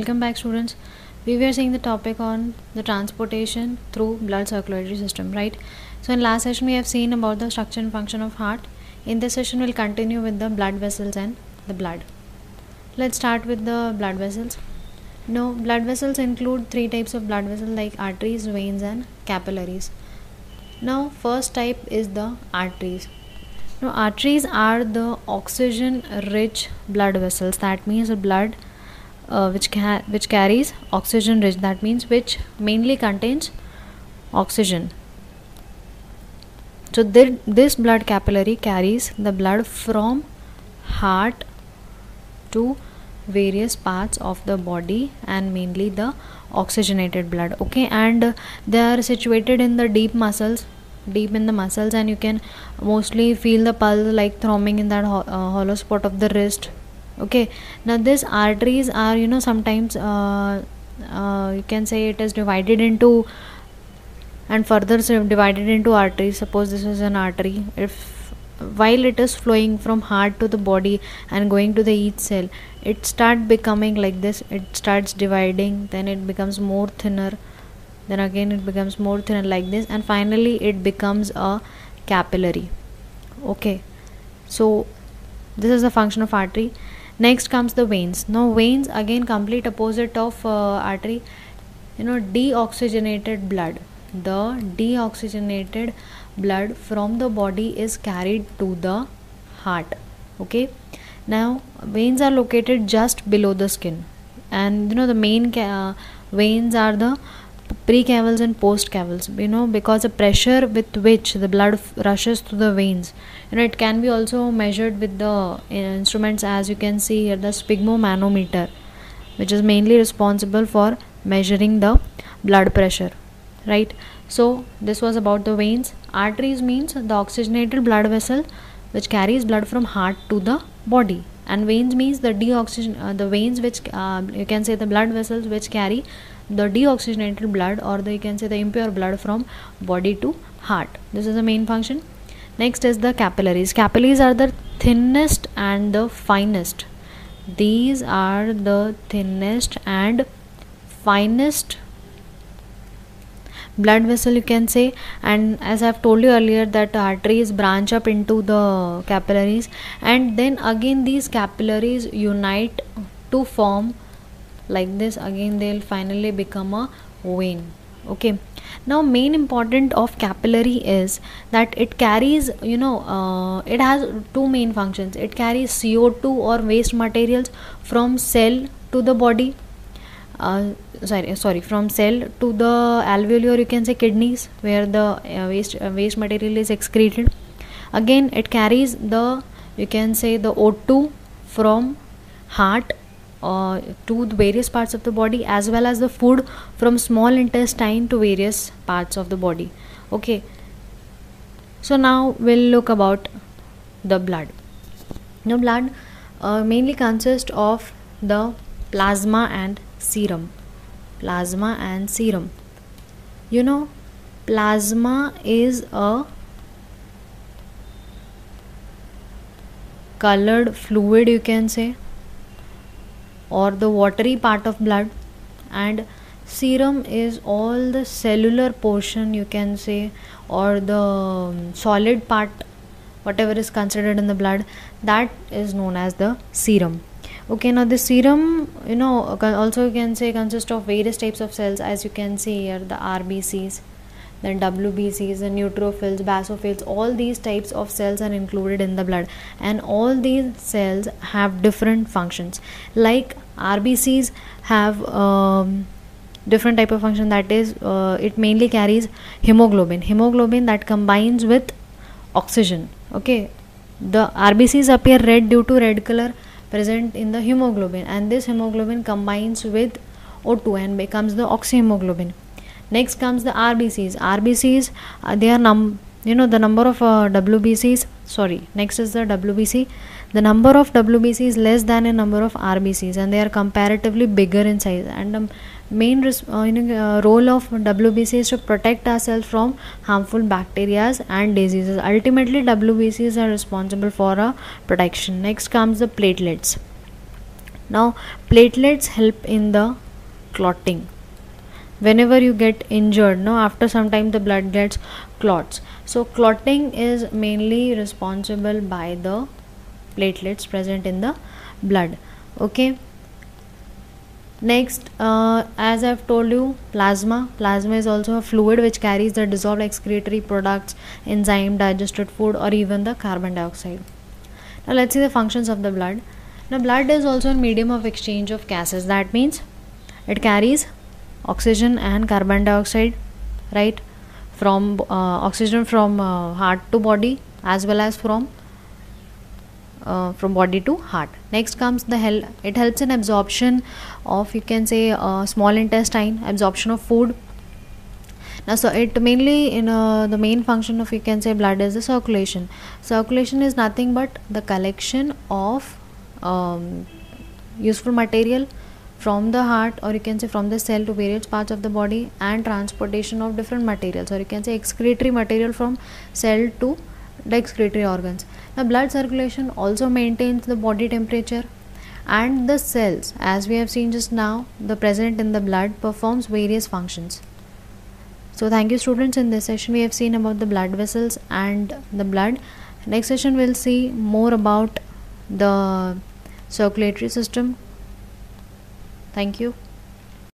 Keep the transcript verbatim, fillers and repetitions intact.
Welcome back, students. We were seeing the topic on the transportation through blood circulatory system, right? So in last session we have seen about the structure and function of heart. In this session we'll continue with the blood vessels and the blood. Let's start with the blood vessels. Now, blood vessels include three types of blood vessels like arteries, veins and capillaries. Now, first type is the arteries. Now, arteries are the oxygen-rich blood vessels. That means the blood uh, which ca which carries oxygen-rich. That means which mainly contains oxygen. So, th this blood capillary carries the blood from heart to various parts of the body and mainly the oxygenated blood. Okay, and uh, they are situated in the deep muscles. deep in the muscles and you can mostly feel the pulse like throbbing in that ho uh, hollow spot of the wrist. Okay, now these arteries are, you know, sometimes uh, uh, you can say it is divided into and further divided into arteries. Suppose this is an artery. If while it is flowing from heart to the body and going to the each cell, it start becoming like this. It starts dividing, then it becomes more thinner, then again it becomes more thinner like this, and finally it becomes a capillary. Okay, so this is the function of artery. Next comes the veins. Now veins, again complete opposite of uh, artery, you know, deoxygenated blood. The deoxygenated blood from the body is carried to the heart. Okay, now veins are located just below the skin, and you know the main uh, veins are the precavals and postcavals, you know, because the pressure with which the blood rushes through the veins, you know, it can be also measured with the uh, instruments, as you can see here, the sphygmomanometer, which is mainly responsible for measuring the blood pressure, right? So this was about the veins. Arteries means the oxygenated blood vessel which carries blood from heart to the body, and veins means the deoxygen uh, the veins which uh, you can say the blood vessels which carry the deoxygenated blood, or the, you can say the impure blood from body to heart. This is the main function. Next is the capillaries. Capillaries are the thinnest and the finest. These are the thinnest and finest blood vessel, you can say. And as I've told you earlier, that arteries branch up into the capillaries, and then again these capillaries unite to form like this. Again they'll finally become a vein. Okay, now main important of capillary is that it carries, you know, uh, it has two main functions. It carries C O two or waste materials from cell to the body, uh, sorry sorry from cell to the alveoli, or you can say kidneys, where the uh, waste uh, waste material is excreted. Again it carries the, you can say, the O two from heart Uh, to the various parts of the body, as well as the food from small intestine to various parts of the body. Okay, so now we'll look about the blood. Now blood uh, mainly consists of the plasma and serum. Plasma and serum. You know, plasma is a colored fluid, you can say, or the watery part of blood, and serum is all the cellular portion, you can say, or the um, solid part, whatever is considered in the blood, that is known as the serum. Okay, now the serum, you know, also you can say consists of various types of cells, as you can see here, the R B Cs, then W B Cs, the neutrophils, basophils. All these types of cells are included in the blood, and all these cells have different functions. Like R B Cs have um, different type of function, that is uh, it mainly carries hemoglobin hemoglobin that combines with oxygen. Okay, the R B Cs appear red due to red color present in the hemoglobin, and this hemoglobin combines with O two and becomes the oxyhemoglobin. Next comes the R B Cs. R B Cs, uh, they are num you know the number of uh, W B Cs. Sorry, next is the W B C. The number of W B Cs is less than a number of R B Cs, and they are comparatively bigger in size. And the main uh, you know, uh, role of W B C is to protect ourselves from harmful bacteria and diseases. Ultimately, W B Cs are responsible for our protection. Next comes the platelets. Now platelets help in the clotting. Whenever you get injured, no, after some time the blood gets clots. So clotting is mainly responsible by the platelets present in the blood. Okay. Next, uh, as I've told you, plasma. Plasma is also a fluid which carries the dissolved excretory products, enzyme, digested food, or even the carbon dioxide. Now let's see the functions of the blood. Now blood is also a medium of exchange of gases. That means it carries oxygen and carbon dioxide, right, from uh, oxygen from uh, heart to body, as well as from uh, from body to heart. Next comes the hel it helps in absorption of, you can say, uh, small intestine, absorption of food. Now so it mainly in uh, the main function of, you can say, blood is the circulation. Circulation is nothing but the collection of um, useful material from the heart, or you can say from the cell, to various parts of the body, and transportation of different materials, or you can say excretory material from cell to the excretory organs. Now blood circulation also maintains the body temperature, and the cells, as we have seen just now, the present in the blood performs various functions. So thank you students. In this session we have seen about the blood vessels and the blood. Next session we'll see more about the circulatory system. Thank you.